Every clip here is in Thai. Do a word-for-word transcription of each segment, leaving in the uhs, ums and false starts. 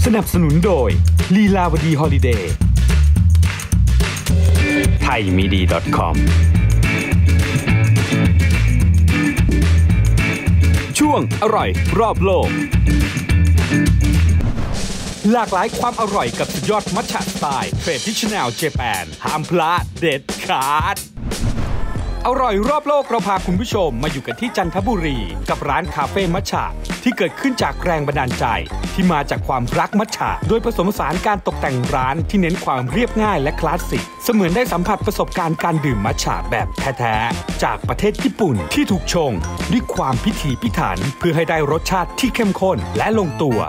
นับสนุนโดยลีลาวดีฮอลิเดย์ไทยมีดี .com ช่วงอร่อยรอบโลกหลากหลายความอร่อยกับสุดยอดมัทฉะสไตล์ Traditional Japan ห้ามพลาดเด็ดขาดอร่อยรอบโลกเราพาคุณผู้ชมมาอยู่กันที่จันทบุรีกับร้านคาเฟ่มัทฉะที่เกิดขึ้นจากแรงบันดาลใจที่มาจากความรักมัทฉะโดยผสมผสานการตกแต่งร้านที่เน้นความเรียบง่ายและคลาสสิกเสมือนได้สัมผัสประสบการณ์การดื่มมัทฉะแบบแท้ๆจากประเทศญี่ปุ่นที่ถูกชงด้วยความพิถีพิถันเพื่อให้ได้รสชาติที่เข้มข้นและลงตัว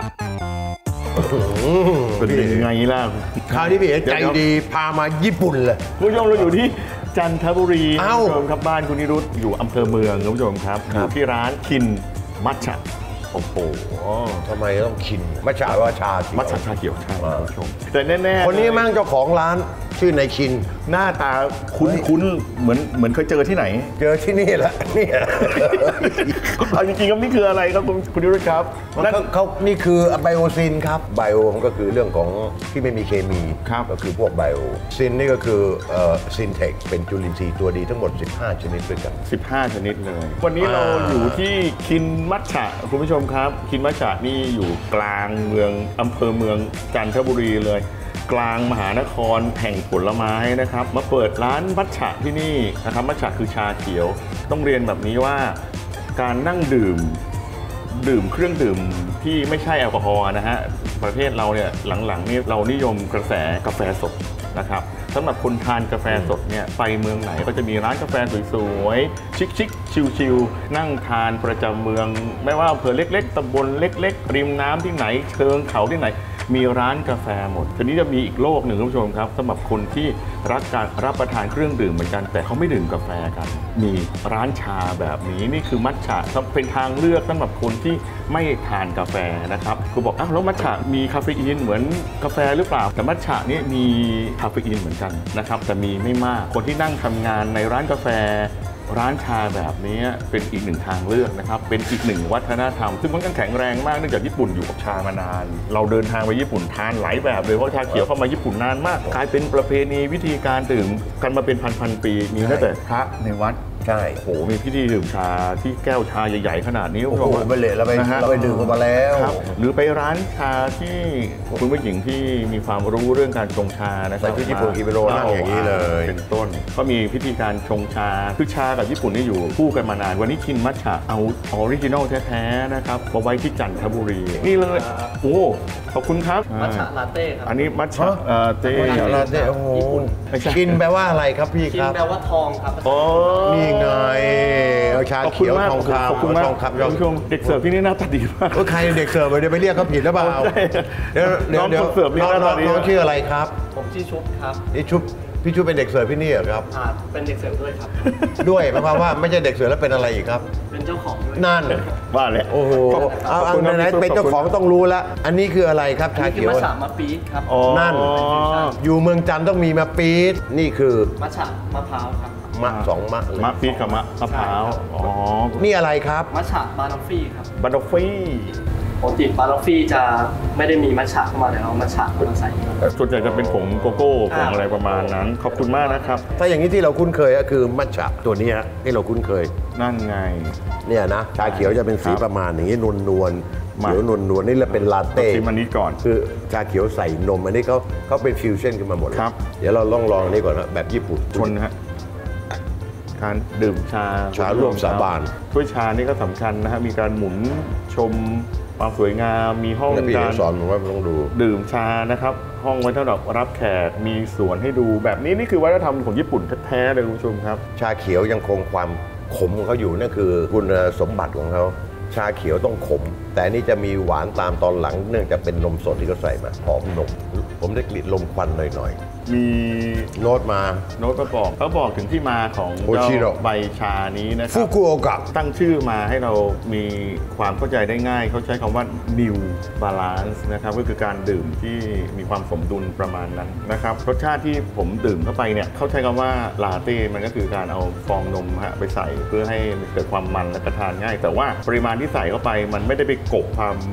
เป็นยังไงล่ะคราวนี้พี่เอ๋ใจดีพามาญี่ปุ่นเลยคุณผู้ชมเราอยู่ที่จันทบุรีคุณผู้ชมครับบ้านคุณนิรุตอยู่อำเภอเมืองคุณผู้ชมครับอยู่ที่ร้านคินมัทฉะโอ้โหทำไมต้องคินมัทฉะว่าชามัทฉะชาเขียวใช่คุณผู้ชมแต่แน่ๆคนนี้มั่งเจ้าของร้านชื่อนายคินหน้าตาคุ้นๆเหมือนเหมือนเคยเจอที่ไหนเจอที่นี่แหละนี่เอาจริงๆครับนี่คืออะไรครับคุณคุณนิรุตครับนั่นเขานี่คือไบโอซินครับไบโอก็คือเรื่องของที่ไม่มีเคมีก็คือพวกไบโอซินนี่ก็คือซินเทคเป็นจุลินทรีย์ตัวดีทั้งหมดสิบห้าชนิดด้วยกันสิบห้าชนิดเลยวันนี้เราอยู่ที่คินมัทฉะคุณผู้ชมครับคินมัทฉะนี่อยู่กลางเมืองอำเภอเมืองจันทบุรีเลยกลางมหานครแห่งผลไม้นะครับมาเปิดร้านมัทฉะที่นี่นะครับมัทฉะคือชาเขียวต้องเรียนแบบนี้ว่าการนั่งดื่มดื่มเครื่องดื่มที่ไม่ใช่แอลกอฮอล์นะฮะประเทศเราเนี่ยหลังๆนี่เรานิยมกระแสกาแฟสดนะครับสำหรับคนทานกาแฟสดเนี่ยไปเมืองไหนก็จะมีร้านกาแฟสวยๆชิคๆชิลๆนั่งทานประจำเมืองไม่ว่าอำเภอเล็กๆตำบลเล็กๆริมน้ำที่ไหนเชิงเขาที่ไหนมีร้านกาแฟหมดทีนี้จะมีอีกโลกหนึ่งคุณผู้ชมครับสำหรับคนที่รักการรับประทานเครื่องดื่มเหมือนกันแต่เขาไม่ดื่มกาแฟกันมีร้านชาแบบนี้นี่คือมัทฉะเป็นทางเลือกสำหรับคนที่ไม่ทานกาแฟนะครับคุณบอกอ้าวแล้วมัทฉะมีคาเฟอีนเหมือนกาแฟหรือเปล่าแต่มัทฉะนี่มีคาเฟอีนเหมือนกันนะครับแต่มีไม่มากคนที่นั่งทำงานในร้านกาแฟร้านชาแบบนี้เป็นอีกหนึ่งทางเลือกนะครับเป็นอีกหนึ่งวัฒนธรรมซึ่งมันก็แข็งแรงมากเนื่องจากญี่ปุ่นอยู่กับชามานานเราเดินทางไปญี่ปุ่นทานหลายแบบเลยเพราะชาเขียวเข้ามาญี่ปุ่นนานมากกลายเป็นประเพณีวิธีการดื่มกันมาเป็นพันๆปีมีตั้งแต่พระในวัดใช่โอ้โหมีพิธีดื่มชาที่แก้วชาใหญ่ๆขนาดนี้โอ้โหไม่เละเราไปเราไปดื่มกันมาแล้วหรือไปร้านชาที่คุณผู้หญิงที่มีความรู้เรื่องการชงชานะครับที่ญี่ปุ่นกิโลนั่งอย่างนี้เลยเป็นต้นก็มีพิธีการชงชาคือชากับญี่ปุ่นนี่อยู่คู่กันมานานวันนี้คินมัทฉะเอาออริจินอลแท้ๆนะครับมาไว้ที่จันทบุรีนี่เลยโอ้ขอบคุณครับมัทฉะลาเต้ครับอันนี้มัทฉะลาเต้ลาเต้โอ้โหกินแปลว่าอะไรครับพี่ครับกินแปลว่าทองครับนี่ไงเอาชาเขียวทองคำขอบคุณมากทองคำคุณผู้ชมเด็กเสิร์ฟที่นี่หน้าตาดีมากก็ใครเด็กเสิร์ฟเดี๋ยวไปเรียกเขาผิดหรือเปล่าเดี๋ยวเดี๋ยวน้องเสิร์ฟนี่หน้าตาดีน้องชื่ออะไรครับผมชื่อชุบครับนี่ชุบพี่ชุบเป็นเด็กเสิร์ฟที่นี่เหรอครับอ่าเป็นเด็กเสิร์ฟด้วยครับด้วยหมายความว่าไม่ใช่เด็กเสิร์ฟแล้วเป็นอะไรอีกครับเป็นเจ้าของด้วยนั่นว่าแหละโอ้โหเอาอันไหนเป็นเจ้าของต้องรู้แล้วอันนี้คืออะไรครับชาเขียวมัทฉะมะปี๊ดครับนั่นอยู่เมืองจันทร์ต้องมีมะปี๊ดนี่คือมัทฉะมะพร้าวครับมะสองมะมะปี๊ดกับมะมะพร้าวอ๋อนี่อะไรครับมัทฉะบานอฟฟี่ครับบานอฟฟี่ปกติบานอฟฟี่จะไม่ได้มีมัทฉะเข้ามาแต่เรามัทฉะมาใส่ส่วนใหญ่จะเป็นผงโกโก้ผงอะไรประมาณนั้นขอบคุณมากนะครับถ้าอย่างนี้ที่เราคุ้นเคยก็คือมัทฉะตัวนี้ฮะที่เราคุ้นเคยนั่นไงเนี่ยนะชาเขียวจะเป็นสีประมาณอย่างนี้นวลนวลเขียวนวลนวลนี่แหละเป็นลาเต้ชิมอันนี้ก่อนคือชาเขียวใส่นมอันนี้เขาเขาเป็นฟิวชั่นขึ้นมาหมดครับเดี๋ยวเราลองลองนี่ก่อนนะแบบญี่ปุ่นชนฮะการดื่มชาชาร่วมสาบานถ้วยชานี่ก็สำคัญนะฮะมีการหมุนชมความสวยงามมีห้องการสอนผมว่าต้องดูดื่มชานะครับห้องไว้สำหรับรับแขกมีสวนให้ดูแบบนี้นี่คือวัฒนธรรมของญี่ปุ่นแท้ๆเลยคุณผู้ชมครับชาเขียวยังคงความขมของเขาอยู่นั่นคือคุณสมบัติของเขาชาเขียวต้องขมแต่นี่จะมีหวานตามตอนหลังเนื่องจากเป็นนมสดที่เขาใส่มาหอมนมผมได้กลิ่นลมควันหน่อยๆมีโน้ตมาโน้ตประกอบเขาบอกถึงที่มาของใบชานี้นะครับฟุกุโอกะตั้งชื่อมาให้เรามีความเข้าใจได้ง่ายเขาใช้คำว่า new balance นะครับก็คือการดื่มที่มีความสมดุลประมาณนั้นนะครับรสชาติที่ผมดื่มเข้าไปเนี่ยเขาใช้คำว่าลาเต้มันก็คือการเอาฟองนมฮะไปใส่เพื่อให้เกิดความมันและกระทานง่ายแต่ว่าปริมาณที่ใส่เข้าไปมันไม่ได้ไปกบความ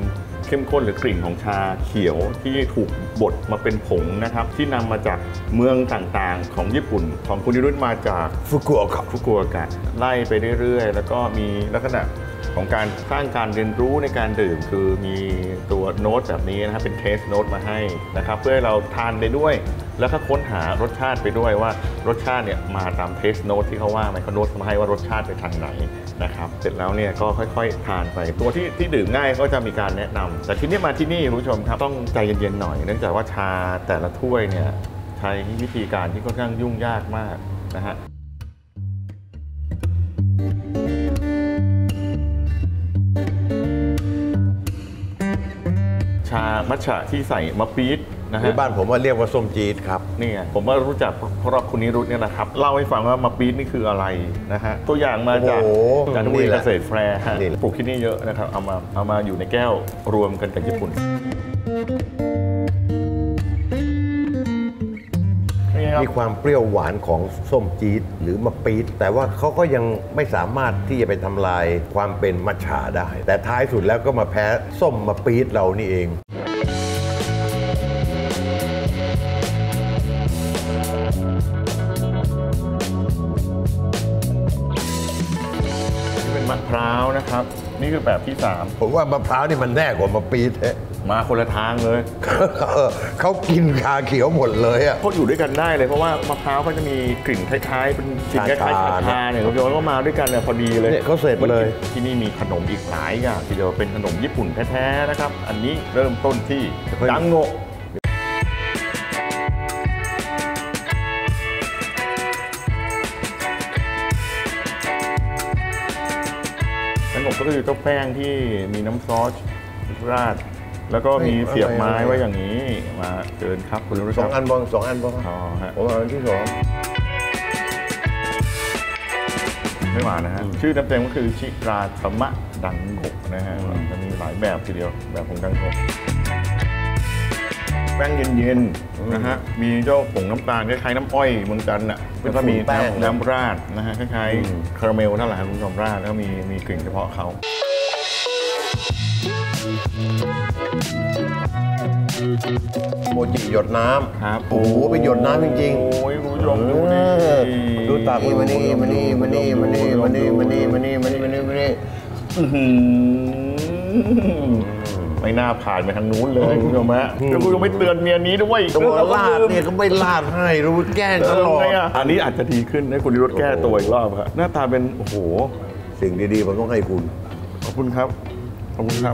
เข้มข้นหรือกลิ่นของชาเขียวที่ถูกบดมาเป็นผงนะครับที่นำมาจากเมืองต่างๆของญี่ปุ่นของคุณนิรุตมาจากฟุกุโอกะฟุกุโอกะไล่ไปเรื่อยๆแล้วก็มีลักษณะของการสร้างการเรียนรู้ในการดื่มคือมีตัวโน้ตแบบนี้นะครับเป็นเทสโน้ตมาให้นะครับเพื่อให้เราทานได้ด้วยแล้วก็ค้นหารสชาติไปด้วยว่ารสชาติเนี่ยมาตามเทสโน้ตที่เขาว่าไหมเขาโน้ตมาให้ว่ารสชาติไปทางไหนนะครับเสร็จแล้วเนี่ยก็ค่อยๆทานไปตัวที่ที่ดื่มง่ายก็จะมีการแนะนำแต่ทีนี้มาที่นี่คุณผู้ชมครับต้องใจเย็นๆหน่อยเนื่องจากว่าชาแต่ละถ้วยเนี่ยใช้วิธีการที่ค่อนข้างยุ่งยากมากนะฮะชามัทฉะที่ใส่มะปี๊ดนะฮะในบ้านผมว่าเรียกว่าส้มจี๊ดครับนี่ไงผมว่ารู้จักเพราะคุณนิรุตเนี่ยนะครับเล่าให้ฟังว่ามะปี๊ดนี่คืออะไรนะฮะตัวอย่างมาจากจันทบุรีเกษตรแฟร์ฮะปลูกที่นี่เยอะนะครับเอามาเอามาอยู่ในแก้วรวมกันกับญี่ปุ่นมีความเปรี้ยวหวานของส้มจี๊ดหรือมะปี๊ดแต่ว่าเขาก็ยังไม่สามารถที่จะไปทำลายความเป็นมัทฉะได้แต่ท้ายสุดแล้วก็มาแพ้ส้มมะปี๊ดเรานี่เองนี่เป็นมะพร้าวนะครับนี่คือแบบที่สามผมว่ามะพร้าวนี่มันแน่กว่ามะปี๊ดมาคนละทางเลยเขากินชาเขียวหมดเลยอ่ะเขาอยู่ด้วยกันได้เลยเพราะว่ามะพร้าวเขาจะมีกลิ่นคล้ายๆเป็นกลิ่นคล้ายๆชาเนี่ยเขาโยนก็มาด้วยกันเนี่ยพอดีเลยเนี่ยเขาเสร็จเลยที่นี่มีขนมอีกหลายอย่างทีเดียวเป็นขนมญี่ปุ่นแท้ๆนะครับอันนี้เริ่มต้นที่ดังโงะดังโงะก็คือเจ้าแป้งที่มีน้ำซอสราดแล้วก็มีเสียบไม้ไว้อย่างนี้มาเชิญครับคุณรู้สองอันบองสองอันบองอ๋อฮะผมเอาอันที่สองไม่หวานนะฮะชื่อเต็มๆก็คือชิราธรรมะดังโงะนะฮะจะมีหลายแบบทีเดียวแบบของดังโงะแป้งเย็นๆนะฮะมีเจ้าผงน้ำตาลคล้ายๆน้ำอ้อยเมืองจันทร์อ่ะแล้วก็มีน้ำน้ำราดนะฮะคล้ายๆคาราเมลนั่นแหละคุณผู้ชมราดแล้วมีมีกลิ่นเฉพาะเขาโมจิหยดน้ำครับโอ้โหเป็นหยดน้ำจริงๆโอ้ยคุณผู้ชมดูนี่ดูตาคุณมานี่มานี่มานี่มานี่มานี่มานี่มานี่มานี่มานี่มานี่ไม่น่าผ่านไปทางนู้นเลยคุณผู้ชมฮะแล้วคุณก็ไม่เตือนเมียนี้ด้วยตัวลาดเนี่ยก็ไม่ลาดให้รู้แก้ตลอดอันนี้อาจจะดีขึ้นให้คุณนิรุตแก้ตัวอีกรอบครับหน้าตาเป็นโอ้โหสิ่งดีๆผมต้องให้คุณขอบคุณครับขอบคุณครับ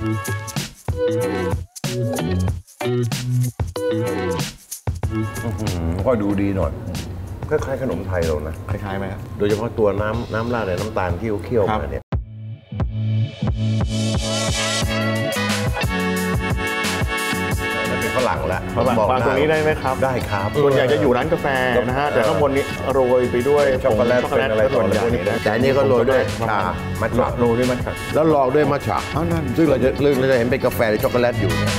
ก็ดูดีหน่อยคล้ายๆขนมไทยเรานะคล้ายๆไหมครับโดยเฉพาะตัวน้ำน้ำราดเนี่ยน้ำตาลที่เคี่ยวมาเนี่ยเป็นฝรั่งแล้วฝรั่งตรงนี้ได้ไหมครับได้ครับส่วนใหญ่จะอยู่ร้านกาแฟนะฮะแต่ข้างบนนี้โรยไปด้วยช็อกโกแลตอะไรส่วนใหญ่แต่อันนี้ก็โรยด้วยชามัทฉะโรยด้วยมัทฉะแล้วรองด้วยมัทฉะซึ่งเราจะเราจะเห็นเป็นกาแฟหรือช็อกโกแลตอยู่เนี่ย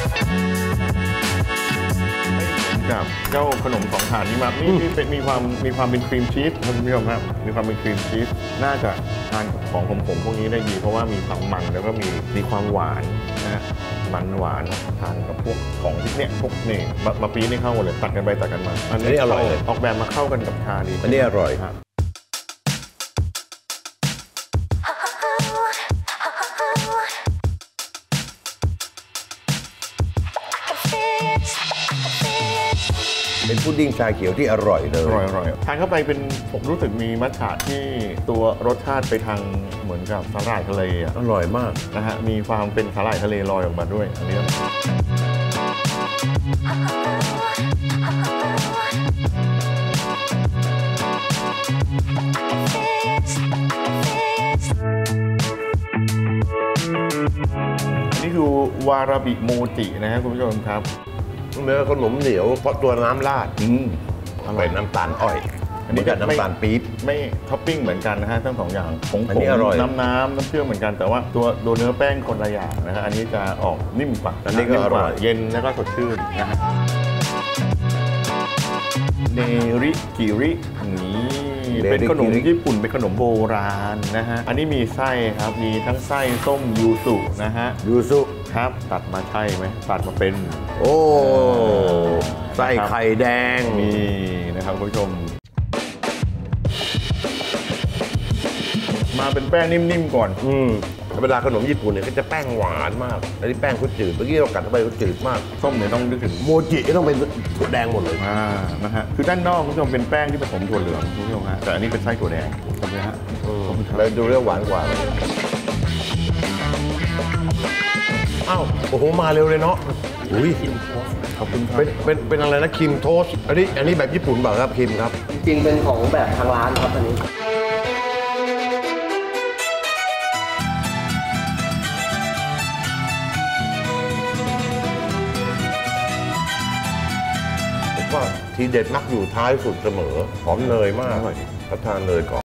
กับเจ้าขนมสองถาดนี้มานี่เป็นมีความมีความเป็นครีมชีสคุณผู้ชมครับมีความเป็นครีมชีสน่าจะทานของผมผมพวกนี้ได้ดีเพราะว่ามีความมันแล้วก็มีมีความหวานนะฮะมันหวานทานกับพวกของที่เนี่ยพวกนี่มาปีนี่เข้าเลยตัดกันไปตัดกันมาอันนี้อร่อยออกแบบมาเข้ากันกับชาดีอันนี้อร่อยครับเป็นพุดดิ้งชาเขียวที่อร่อยเลยอร่อยอร่อยทานเข้าไปเป็นผมรู้สึกมีมัทฉะที่ตัวรสชาติไปทางเหมือนกับสาหร่ายทะเลอ่ะอร่อยมากนะฮะมีความเป็นสาหร่ายทะเลลอยออกมาด้วยอันนี้อันนี้คือวาราบิโมจินะฮะคุณผู้ชมครับเนื้อขนมเหนียวเพราะตัวน้ำราดเป็นน้ำตาลอ้อยอันนี้กับน้ำตาลปี๊บไม่ท็อปปิ้งเหมือนกันนะฮะทั้งสองอย่างผงผงน้ำน้ำน้ำเชื่อมเหมือนกันแต่ว่าตัวตัวเนื้อแป้งคนละอย่างนะฮะอันนี้จะออกนิ่มกว่าอันนี้ก็อร่อยเย็นแล้วก็สดชื่นนะฮะเนริกิรินี้เป็นขนมญี่ปุ่นเป็นขนมโบราณนะฮะอันนี้มีไส้ครับมีทั้งไส้ส้มยูสุนะฮะยูสุครับตัดมาใช่ไหมตัดมาเป็นโอ้ไส้ไข่แดงนี่นะครับคุณผู้ชมมาเป็นแป้งนิ่มๆก่อนอืมธรรมดาขนมญี่ปุ่นเนี่ยก็จะแป้งหวานมากอันนี้แป้งก็จืดเมื่อกี้เรากัดเข้าไปก็จืดมากส้มเนี่ยต้องนึกถึงโมจิต้องเป็นถั่วแดงหมดเลยอ่านะฮะคือด้านนอกคุณผู้ชมเป็นแป้งที่ผสมถั่วเหลืองคุณผู้ชมฮะแต่อันนี้เป็นไส้ถั่วแดงใช่ไหมฮะเราดูเรื่องหวานกว่าอ้าวโอ้โหมาเร็วเลยเนาะอุ้ยขอบคุณครับเป็นเป็นเป็นอะไรนะครีมโทสต์อันนี้อันนี้แบบญี่ปุ่นเปล่าครับครีมครับจริงๆเป็นของแบบทางร้านครับอันนี้ผมว่าทีเด็ดมักอยู่ท้ายสุดเสมอหอมเนยมากอร่อยก็ทานเนยก่อน